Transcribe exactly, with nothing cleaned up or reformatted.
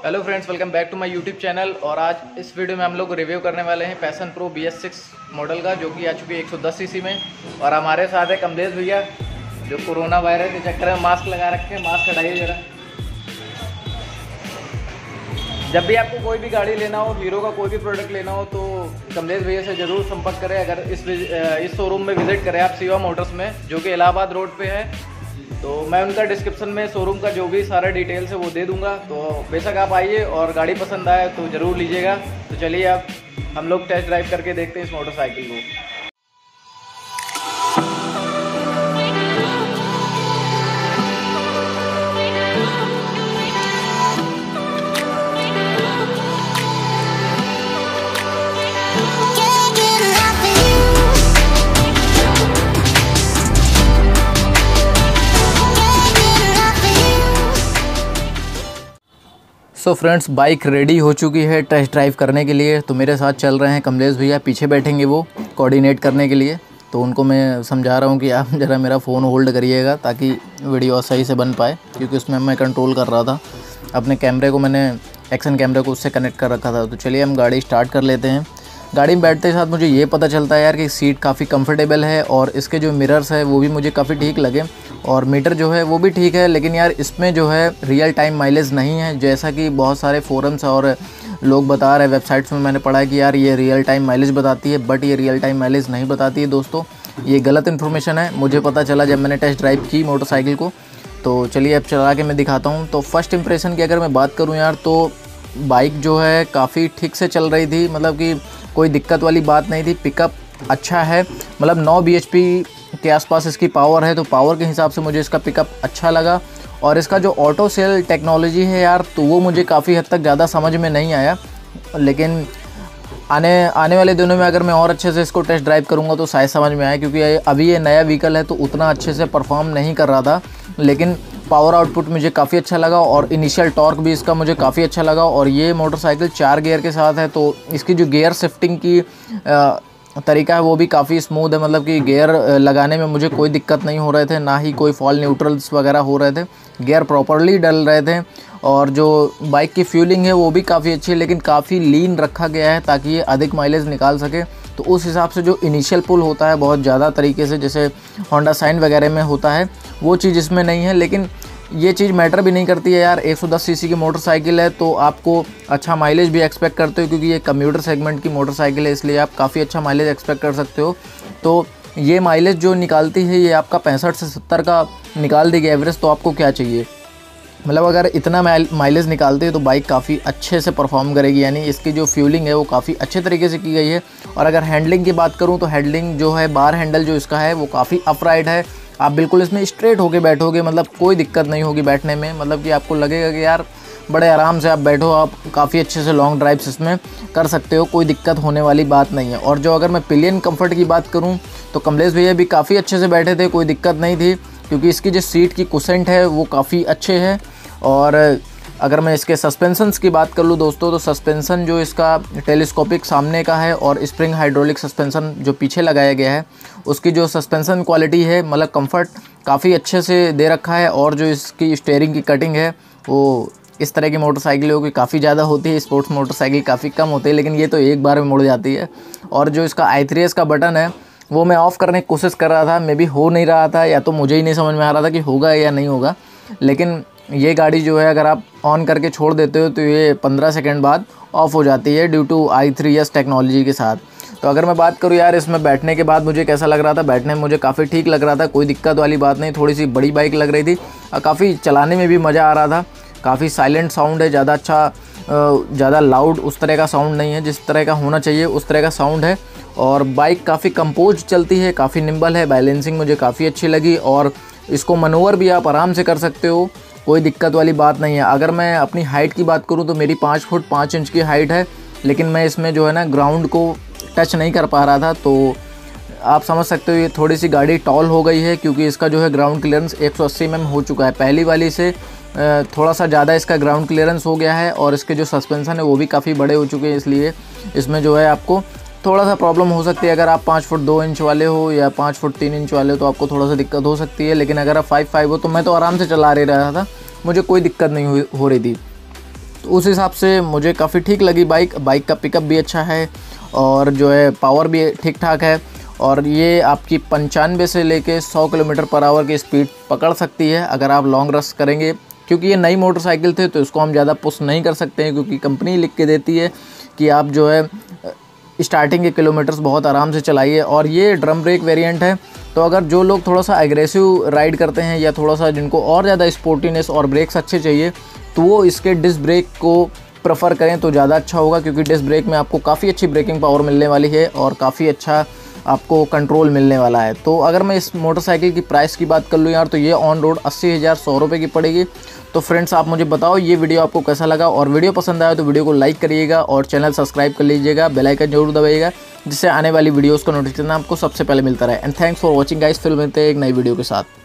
Hello friends, welcome back to my YouTube channel. और आज इस वीडियो में हम लोग रिव्यू करने वाले हैं passion pro B S six model का, जो कि आ चुकी है एक सौ दस सीसी में। और हमारे साथ है कमलेश भैया, जो कोरोना वायरस के चक्कर में मास्क लगा रखे हैं। मास्क हटाइए जरा। जब भी आपको कोई भी गाड़ी लेना हो, हीरो का कोई भी प्रोडक्ट लेना हो, तो कमलेश भैया से ज़रूर संपर्क करें। अगर इस इस शोरूम में विजिट करें आप शिवा मोटर्स में, जो कि इलाहाबाद रोड पे है। तो मैं उनका डिस्क्रिप्शन में शोरूम का जो भी सारा डिटेल्स है वो दे दूंगा। तो बेशक आप आइए और गाड़ी पसंद आए तो ज़रूर लीजिएगा। तो चलिए अब हम लोग टेस्ट ड्राइव करके देखते हैं इस मोटरसाइकिल को। सो फ्रेंड्स, बाइक रेडी हो चुकी है टेस्ट ड्राइव करने के लिए। तो मेरे साथ चल रहे हैं कमलेश भैया, पीछे बैठेंगे वो कोऑर्डिनेट करने के लिए। तो उनको मैं समझा रहा हूँ कि आप ज़रा मेरा फ़ोन होल्ड करिएगा ताकि वीडियो सही से बन पाए, क्योंकि उसमें मैं कंट्रोल कर रहा था। अपने कैमरे को मैंने एक्शन कैमरे को उससे कनेक्ट कर रखा था। तो चलिए हम गाड़ी स्टार्ट कर लेते हैं। गाड़ी में बैठते साथ मुझे ये पता चलता है यार कि सीट काफ़ी कंफर्टेबल है, और इसके जो मिरर्स है वो भी मुझे काफ़ी ठीक लगे, और मीटर जो है वो भी ठीक है। लेकिन यार इसमें जो है रियल टाइम माइलेज नहीं है, जैसा कि बहुत सारे फोरम्स और लोग बता रहे हैं, वेबसाइट्स में मैंने पढ़ा है कि यार ये रियल टाइम माइलेज बताती है, बट ये रियल टाइम माइलेज नहीं बताती है दोस्तों। ये गलत इन्फॉर्मेशन है, मुझे पता चला जब मैंने टेस्ट ड्राइव की मोटरसाइकिल को। तो चलिए अब चला के मैं दिखाता हूँ। तो फर्स्ट इंप्रेशन की अगर मैं बात करूँ यार, तो बाइक जो है काफ़ी ठीक से चल रही थी, मतलब कि कोई दिक्कत वाली बात नहीं थी। पिकअप अच्छा है, मतलब नौ बी एच पी के आसपास इसकी पावर है, तो पावर के हिसाब से मुझे इसका पिकअप अच्छा लगा। और इसका जो ऑटो सेल टेक्नोलॉजी है यार, तो वो मुझे काफ़ी हद तक ज़्यादा समझ में नहीं आया। लेकिन आने आने वाले दिनों में अगर मैं और अच्छे से इसको टेस्ट ड्राइव करूँगा तो शायद समझ में आए, क्योंकि अभी ये नया व्हीकल है तो उतना अच्छे से परफॉर्म नहीं कर रहा था। लेकिन पावर आउटपुट मुझे काफ़ी अच्छा लगा, और इनिशियल टॉर्क भी इसका मुझे काफ़ी अच्छा लगा। और ये मोटरसाइकिल चार गियर के साथ है, तो इसकी जो गियर शिफ्टिंग की आ, तरीका है वो भी काफ़ी स्मूथ है। मतलब कि गियर लगाने में मुझे कोई दिक्कत नहीं हो रहे थे, ना ही कोई फॉल न्यूट्रल्स वगैरह हो रहे थे। गियर प्रॉपरली डल रहे थे, और जो बाइक की फ्यूलिंग है वो भी काफ़ी अच्छी है, लेकिन काफ़ी लीन रखा गया है ताकि ये अधिक माइलेज निकाल सके। तो उस हिसाब से जो इनिशियल पुल होता है बहुत ज़्यादा तरीके से, जैसे होंडा साइन वगैरह में होता है, वो चीज़ इसमें नहीं है। लेकिन ये चीज़ मैटर भी नहीं करती है यार। एक सौ दस सीसी की मोटरसाइकिल है तो आपको अच्छा माइलेज भी एक्सपेक्ट करते हो, क्योंकि ये कम्यूटर सेगमेंट की मोटरसाइकिल है, इसलिए आप काफ़ी अच्छा माइलेज एक्सपेक्ट कर सकते हो। तो ये माइलेज जो निकालती है ये आपका पैंसठ से सत्तर का निकाल देगी एवरेज। तो आपको क्या चाहिए, मतलब अगर इतना माइलेज निकालती है तो बाइक काफ़ी अच्छे से परफॉर्म करेगी। यानी इसकी जो फ्यूलिंग है वो काफ़ी अच्छे तरीके से की गई है। और अगर हैंडलिंग की बात करूँ तो हैंडलिंग जो है, बार हैंडल जो इसका है वो काफ़ी अपराइट है। आप बिल्कुल इसमें स्ट्रेट होके बैठोगे, मतलब कोई दिक्कत नहीं होगी बैठने में। मतलब कि आपको लगेगा कि यार बड़े आराम से आप बैठो, आप काफ़ी अच्छे से लॉन्ग ड्राइव्स इसमें कर सकते हो, कोई दिक्कत होने वाली बात नहीं है। और जो अगर मैं पिलियन कंफर्ट की बात करूँ तो कमलेश भैया भी काफ़ी अच्छे से बैठे थे, कोई दिक्कत नहीं थी, क्योंकि इसकी जो सीट की कुसेंट है वो काफ़ी अच्छे है। और अगर मैं इसके सस्पेंशंस की बात कर लूँ दोस्तों, तो सस्पेंशन जो इसका टेलीस्कोपिक सामने का है, और स्प्रिंग हाइड्रोलिक सस्पेंशन जो पीछे लगाया गया है, उसकी जो सस्पेंशन क्वालिटी है, मतलब कंफर्ट काफ़ी अच्छे से दे रखा है। और जो इसकी स्टीयरिंग की कटिंग है वो इस तरह की मोटरसाइकिलों की काफ़ी ज़्यादा होती है, स्पोर्ट्स मोटरसाइकिल काफ़ी कम होती है, लेकिन ये तो एक बार में मुड़ जाती है। और जो इसका आई थ्री एस का बटन है वो मैं ऑफ़ करने की कोशिश कर रहा था, मे भी हो नहीं रहा था, या तो मुझे ही नहीं समझ में आ रहा था कि होगा या नहीं होगा। लेकिन ये गाड़ी जो है अगर आप ऑन करके छोड़ देते हो तो ये पंद्रह सेकंड बाद ऑफ़ हो जाती है, due to I three S technology के साथ। तो अगर मैं बात करूँ यार इसमें बैठने के बाद मुझे कैसा लग रहा था, बैठने में मुझे काफ़ी ठीक लग रहा था, कोई दिक्कत वाली बात नहीं। थोड़ी सी बड़ी बाइक लग रही थी और काफ़ी चलाने में भी मज़ा आ रहा था। काफ़ी साइलेंट साउंड है, ज़्यादा अच्छा ज़्यादा लाउड उस तरह का साउंड नहीं है, जिस तरह का होना चाहिए उस तरह का साउंड है। और बाइक काफ़ी कंपोज चलती है, काफ़ी निम्बल है, बैलेंसिंग मुझे काफ़ी अच्छी लगी, और इसको मनोवर भी आप आराम से कर सकते हो, कोई दिक्कत वाली बात नहीं है। अगर मैं अपनी हाइट की बात करूं तो मेरी पाँच फुट पाँच इंच की हाइट है, लेकिन मैं इसमें जो है ना ग्राउंड को टच नहीं कर पा रहा था। तो आप समझ सकते हो ये थोड़ी सी गाड़ी टॉल हो गई है, क्योंकि इसका जो है ग्राउंड क्लियरेंस एक सौ अस्सी एम एम हो चुका है। पहली वाली से थोड़ा सा ज़्यादा इसका ग्राउंड क्लियरेंस हो गया है, और इसके जो सस्पेंशन है वो भी काफ़ी बड़े हो चुके हैं, इसलिए इसमें जो है आपको थोड़ा सा प्रॉब्लम हो सकती है। अगर आप पाँच फुट दो इंच वाले हो या पाँच फुट तीन इंच वाले हो तो आपको थोड़ा सा दिक्कत हो सकती है। लेकिन अगर आप फाइव फाइव हो तो मैं तो आराम से चला रहा था, मुझे कोई दिक्कत नहीं हो रही थी। तो उस हिसाब से मुझे काफ़ी ठीक लगी बाइक। बाइक का पिकअप भी अच्छा है और जो है पावर भी ठीक ठाक है, और ये आपकी पंचानवे से लेके सौ किलोमीटर पर आवर की स्पीड पकड़ सकती है अगर आप लॉन्ग रश करेंगे। क्योंकि ये नई मोटरसाइकिल थे तो इसको हम ज़्यादा पुश नहीं कर सकते हैं, क्योंकि कंपनी लिख के देती है कि आप जो है स्टार्टिंग के किलोमीटर्स बहुत आराम से चलाइए। और ये ड्रम ब्रेक वेरिएंट है, तो अगर जो लोग थोड़ा सा एग्रेसिव राइड करते हैं या थोड़ा सा जिनको और ज़्यादा स्पोर्टीनेस और ब्रेक्स अच्छे चाहिए, तो वो इसके डिस्क ब्रेक को प्रेफर करें तो ज़्यादा अच्छा होगा। क्योंकि डिस्क ब्रेक में आपको काफ़ी अच्छी ब्रेकिंग पावर मिलने वाली है और काफ़ी अच्छा आपको कंट्रोल मिलने वाला है। तो अगर मैं इस मोटरसाइकिल की प्राइस की बात कर लूँ यार, तो ये ऑन रोड अस्सी हज़ार सौ रुपये की पड़ेगी। तो फ्रेंड्स आप मुझे बताओ ये वीडियो आपको कैसा लगा, और वीडियो पसंद आया तो वीडियो को लाइक करिएगा और चैनल सब्सक्राइब कर लीजिएगा, बेल आइकन जरूर दबाइएगा, जिससे आने वाली वीडियोस का नोटिफिकेशन आपको सबसे पहले मिलता रहे। And thanks for watching guys, फिर मिलते हैं एक नई वीडियो के साथ।